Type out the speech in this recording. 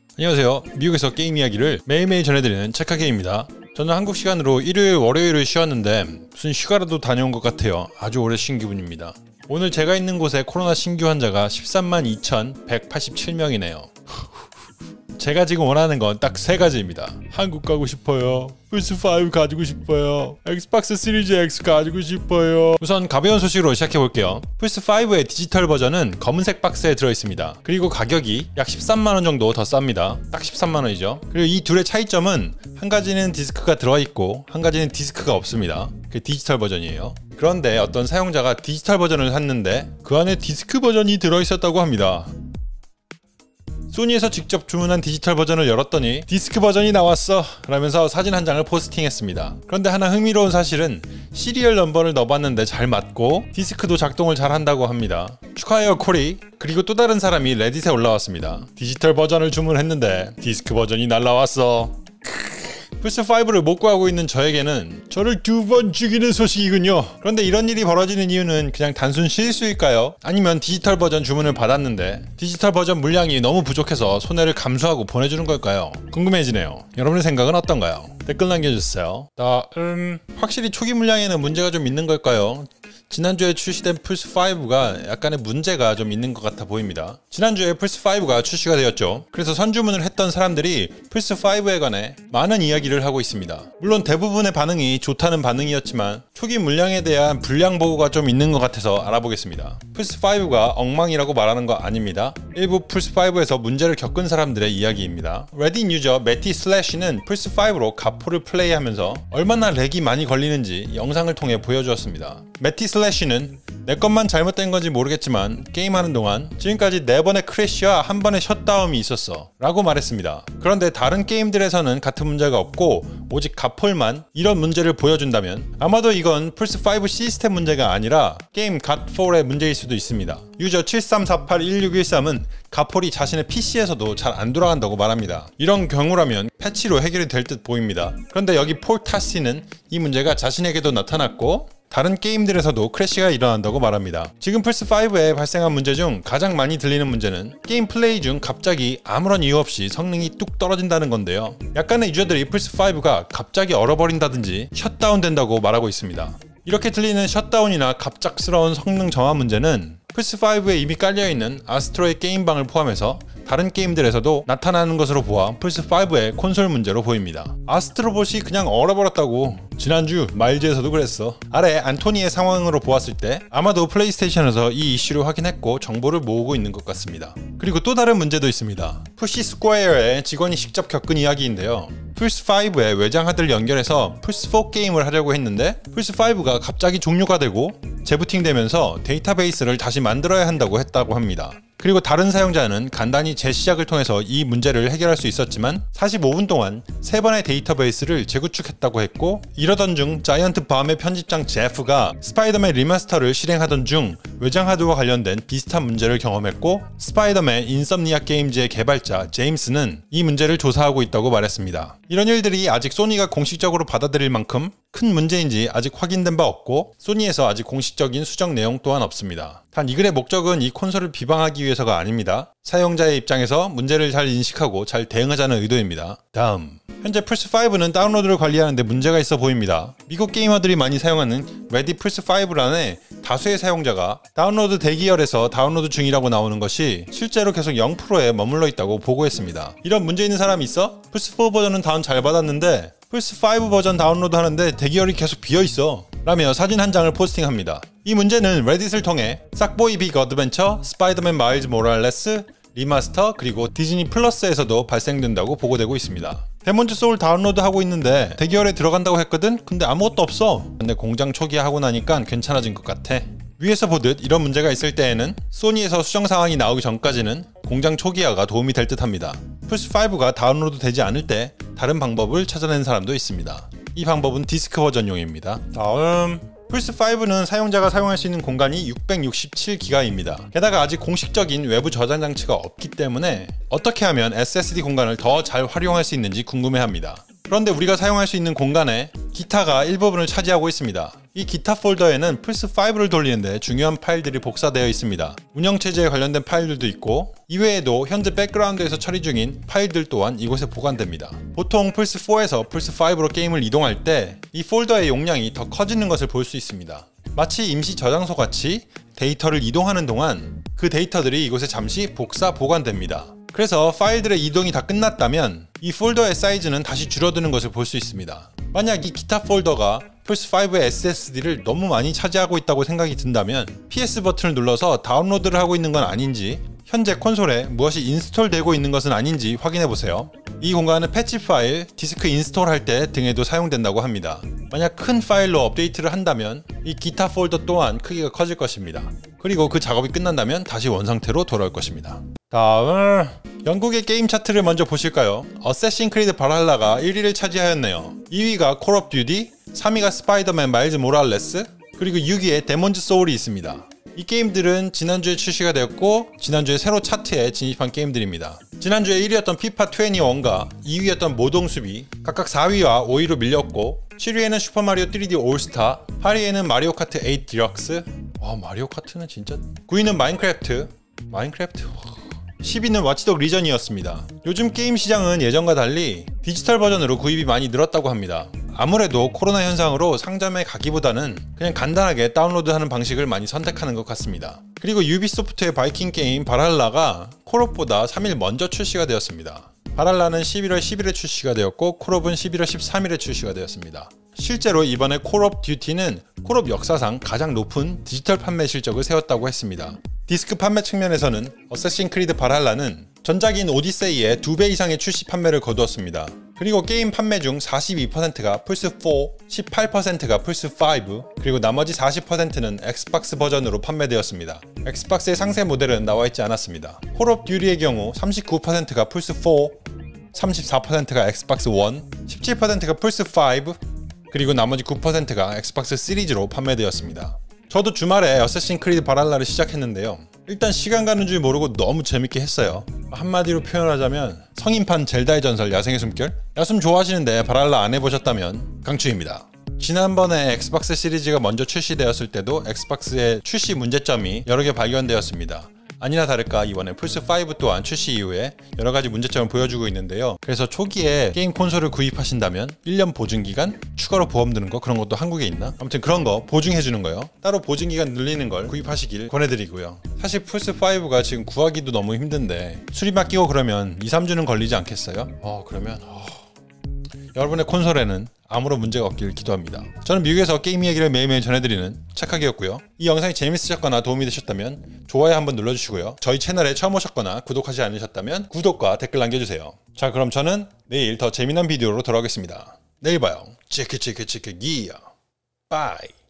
안녕하세요. 미국에서 게임 이야기를 매일매일 전해드리는 체카게입니다. 저는 한국 시간으로 일요일 월요일을 쉬었는데 무슨 휴가라도 다녀온 것 같아요. 아주 오래 쉰 기분입니다. 오늘 제가 있는 곳에 코로나 신규 환자가 13만 2,187명이네요 제가 지금 원하는 건 딱 세 가지입니다. 한국 가고 싶어요, 플스5 가지고 싶어요, 엑스박스 시리즈 X 가지고 싶어요. 우선 가벼운 소식으로 시작해볼게요. 플스5의 디지털 버전은 검은색 박스에 들어있습니다. 그리고 가격이 약 13만원 정도 더 쌉니다. 딱 13만원이죠. 그리고 이 둘의 차이점은 한 가지는 디스크가 들어있고 한 가지는 디스크가 없습니다. 그게 디지털 버전이에요. 그런데 어떤 사용자가 디지털 버전을 샀는데 그 안에 디스크 버전이 들어있었다고 합니다. 소니에서 직접 주문한 디지털 버전을 열었더니 디스크 버전이 나왔어 라면서 사진 한 장을 포스팅했습니다. 그런데 하나 흥미로운 사실은 시리얼 넘버를 넣어봤는데 잘 맞고 디스크도 작동을 잘 한다고 합니다. 축하해요 코리. 그리고 또 다른 사람이 레딧에 올라왔습니다. 디지털 버전을 주문했는데 디스크 버전이 날라왔어. 플스5를 못 구하고 있는 저에게는 저를 2번 죽이는 소식이군요. 그런데 이런 일이 벌어지는 이유는 그냥 단순 실수일까요? 아니면 디지털 버전 주문을 받았는데 디지털 버전 물량이 너무 부족해서 손해를 감수하고 보내주는 걸까요? 궁금해지네요. 여러분의 생각은 어떤가요? 댓글 남겨주세요. 확실히 초기 물량에는 문제가 좀 있는 걸까요? 지난주에 출시된 플스5가 약간의 문제가 좀 있는 것 같아 보입니다. 지난주에 플스5가 출시가 되었죠. 그래서 선주문을 했던 사람들이 플스5에 관해 많은 이야기를 하고 있습니다. 물론 대부분의 반응이 좋다는 반응이었지만 초기 물량에 대한 불량 보고가 좀 있는 것 같아서 알아보겠습니다. 플스5가 엉망이라고 말하는 거 아닙니다. 일부 플스5에서 문제를 겪은 사람들의 이야기입니다. 레딧 유저 매티 슬래시는 플스5로 가포를 플레이하면서 얼마나 렉이 많이 걸리는지 영상을 통해 보여주었습니다. 매티 슬래시는 내 것만 잘못된 건지 모르겠지만 게임하는 동안 지금까지 4번의 크래쉬와 1번의 셧다운이 있었어 라고 말했습니다. 그런데 다른 게임들에서는 같은 문제가 없고 오직 가폴만 이런 문제를 보여준다면 아마도 이건 플스5 시스템 문제가 아니라 게임 갓4의 문제일 수도 있습니다. 유저 73481613은 가폴이 자신의 PC에서도 잘 안 돌아간다고 말합니다. 이런 경우라면 패치로 해결이 될 듯 보입니다. 그런데 여기 폴타시는 이 문제가 자신에게도 나타났고 다른 게임들에서도 크래시가 일어난다고 말합니다. 지금 플스5에 발생한 문제 중 가장 많이 들리는 문제는 게임 플레이 중 갑자기 아무런 이유 없이 성능이 뚝 떨어진다는 건데요. 약간의 유저들이 플스5가 갑자기 얼어버린다든지 셧다운 된다고 말하고 있습니다. 이렇게 들리는 셧다운이나 갑작스러운 성능 저하 문제는 플스5에 이미 깔려있는 아스트로의 게임방을 포함해서 다른 게임들에서도 나타나는 것으로 보아 플스5의 콘솔 문제로 보입니다. 아스트로봇이 그냥 얼어버렸다고. 지난주 마일즈에서도 그랬어. 아래 안토니의 상황으로 보았을 때 아마도 플레이스테이션에서 이 이슈를 확인했고 정보를 모으고 있는 것 같습니다. 그리고 또 다른 문제도 있습니다. 푸시 스퀘어의 직원이 직접 겪은 이야기인데요. 플스5에 외장 하드를 연결해서 플스4 게임을 하려고 했는데 플스5가 갑자기 종료가 되고 재부팅되면서 데이터베이스를 다시 만들어야 한다고 했다고 합니다. 그리고 다른 사용자는 간단히 재시작을 통해서 이 문제를 해결할 수 있었지만 45분 동안 3번의 데이터베이스를 재구축했다고 했고 이러던 중 자이언트 밤의 편집장 제프가 스파이더맨 리마스터를 실행하던 중 외장 하드와 관련된 비슷한 문제를 경험했고 스파이더맨 인썸니아 게임즈의 개발자 제임스는 이 문제를 조사하고 있다고 말했습니다. 이런 일들이 아직 소니가 공식적으로 받아들일 만큼 큰 문제인지 아직 확인된 바 없고 소니에서 아직 공식적인 수정 내용 또한 없습니다. 단 이 글의 목적은 이 콘솔을 비방하기 위해서가 아닙니다. 사용자의 입장에서 문제를 잘 인식하고 잘 대응하자는 의도입니다. 다음, 현재 플스5는 다운로드를 관리하는데 문제가 있어 보입니다. 미국 게이머들이 많이 사용하는 레딧 플스5란에 다수의 사용자가 다운로드 대기열에서 다운로드 중이라고 나오는 것이 실제로 계속 0%에 머물러 있다고 보고했습니다. 이런 문제 있는 사람이 있어? 플스4 버전은 다운 잘 받았는데 플스5 버전 다운로드 하는데 대기열이 계속 비어있어 라며 사진 한 장을 포스팅합니다. 이 문제는 레딧을 통해 싹보이 빅 어드벤처, 스파이더맨 마일즈 모랄레스, 리마스터, 그리고 디즈니 플러스에서도 발생된다고 보고되고 있습니다. 데몬즈 소울 다운로드 하고 있는데 대기열에 들어간다고 했거든? 근데 아무것도 없어. 근데 공장 초기화 하고 나니까 괜찮아진 것 같아. 위에서 보듯 이런 문제가 있을 때에는 소니에서 수정 사항이 나오기 전까지는 공장 초기화가 도움이 될 듯 합니다. 플스5가 다운로드 되지 않을 때 다른 방법을 찾아낸 사람도 있습니다. 이 방법은 디스크 버전용입니다. 다음, 플스5는 사용자가 사용할 수 있는 공간이 667기가입니다. 게다가 아직 공식적인 외부 저장 장치가 없기 때문에 어떻게 하면 SSD 공간을 더 잘 활용할 수 있는지 궁금해합니다. 그런데 우리가 사용할 수 있는 공간에 기타가 일부분을 차지하고 있습니다. 이 기타 폴더에는 플스5를 돌리는데 중요한 파일들이 복사되어 있습니다. 운영체제에 관련된 파일들도 있고 이외에도 현재 백그라운드에서 처리 중인 파일들 또한 이곳에 보관됩니다. 보통 플스4에서 플스5로 게임을 이동할 때 이 폴더의 용량이 더 커지는 것을 볼 수 있습니다. 마치 임시 저장소 같이 데이터를 이동하는 동안 그 데이터들이 이곳에 잠시 복사 보관됩니다. 그래서 파일들의 이동이 다 끝났다면 이 폴더의 사이즈는 다시 줄어드는 것을 볼 수 있습니다. 만약 이 기타 폴더가 플스5의 SSD를 너무 많이 차지하고 있다고 생각이 든다면 PS 버튼을 눌러서 다운로드를 하고 있는 건 아닌지, 현재 콘솔에 무엇이 인스톨되고 있는 것은 아닌지 확인해보세요. 이 공간은 패치 파일, 디스크 인스톨할 때 등에도 사용된다고 합니다. 만약 큰 파일로 업데이트를 한다면 이 기타 폴더 또한 크기가 커질 것입니다. 그리고 그 작업이 끝난다면 다시 원상태로 돌아올 것입니다. 다음은 영국의 게임 차트를 먼저 보실까요? 어쌔신 크리드 발할라가 1위를 차지하였네요. 2위가 콜 오브 듀티, 3위가 스파이더맨 마일즈 모랄레스, 그리고 6위에 데몬즈 소울이 있습니다. 이 게임들은 지난주에 출시가 되었고 지난주에 새로 차트에 진입한 게임들입니다. 지난주에 1위였던 피파 21과 2위였던 모동수비 각각 4위와 5위로 밀렸고 7위에는 슈퍼마리오 3D 올스타, 8위에는 마리오 카트 8 디럭스, 마리오 카트는 진짜, 9위는 마인크래프트 10위는 와치독 리전이었습니다. 요즘 게임 시장은 예전과 달리 디지털 버전으로 구입이 많이 늘었다고 합니다. 아무래도 코로나 현상으로 상점에 가기보다는 그냥 간단하게 다운로드하는 방식을 많이 선택하는 것 같습니다. 그리고 유비소프트의 바이킹 게임 발할라가 콜옵보다 3일 먼저 출시가 되었습니다. 발할라는 11월 10일에 출시가 되었고 콜옵은 11월 13일에 출시가 되었습니다. 실제로 이번에 콜 오브 듀티는 콜옵 역사상 가장 높은 디지털 판매 실적을 세웠다고 했습니다. 디스크 판매 측면에서는 어쌔신 크리드 발할라는 전작인 오디세이의 2배 이상의 출시 판매를 거두었습니다. 그리고 게임 판매 중 42%가 플스4, 18%가 플스5, 그리고 나머지 40%는 엑스박스 버전으로 판매되었습니다. 엑스박스의 상세 모델은 나와있지 않았습니다. 콜 오브 듀티의 경우 39%가 플스4, 34%가 엑스박스 1, 17%가 플스5, 그리고 나머지 9%가 엑스박스 시리즈로 판매되었습니다. 저도 주말에 어쌔신 크리드 발할라를 시작했는데요. 일단 시간 가는 줄 모르고 너무 재밌게 했어요. 한마디로 표현하자면 성인판 젤다의 전설 야생의 숨결? 야숨 좋아하시는데 발할라 안 해보셨다면 강추입니다. 지난번에 엑스박스 시리즈가 먼저 출시되었을 때도 엑스박스의 출시 문제점이 여러 개 발견되었습니다. 아니나 다를까 이번에 플스5 또한 출시 이후에 여러가지 문제점을 보여주고 있는데요. 그래서 초기에 게임 콘솔을 구입하신다면 1년 보증기간? 추가로 보험 드는 거? 그런 것도 한국에 있나? 아무튼 그런 거 보증해주는 거요. 따로 보증기간 늘리는 걸 구입하시길 권해드리고요. 사실 플스5가 지금 구하기도 너무 힘든데 수리 맡기고 그러면 2-3주는 걸리지 않겠어요? 그러면 여러분의 콘솔에는 아무런 문제가 없길 기도합니다. 저는 미국에서 게임 이야기를 매일매일 전해드리는 착하기였고요. 이 영상이 재밌으셨거나 도움이 되셨다면 좋아요 한번 눌러주시고요. 저희 채널에 처음 오셨거나 구독하지 않으셨다면 구독과 댓글 남겨주세요. 자, 그럼 저는 내일 더 재미난 비디오로 돌아오겠습니다. 내일 봐요. 치크 기야. 바이.